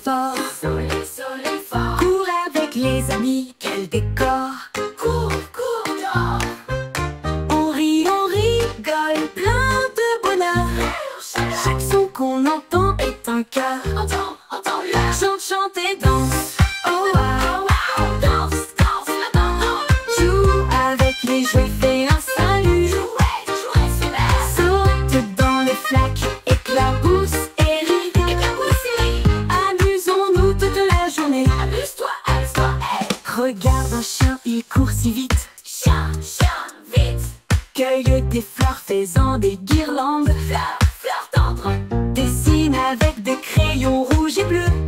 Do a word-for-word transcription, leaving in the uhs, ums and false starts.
fort. Soleil, soleil fort. Cours avec les amis, quel décor. Cours, cours dehors. On rit, on rigole, plein de bonheur. Chaque son qu'on entend est un cœur. Entends, entends-le. Chante, chante et danse. Oh wow. Oh wow. Danse, danse, maintenant. Joue avec les jouets, fais un salut. Jouet, jouet, c'est belle. Saute dans les flaques, éclabousse et rit. Éclabousse et rit. Amusons-nous toute la journée. Amuse-toi, amuse-toi, hey. Regarde un chien, il court si vite. Chien, chien, vite. Cueille des fleurs, faisant des guirlandes. Fleur, fleur tendre. Dessine avec des crayons rouges et bleus.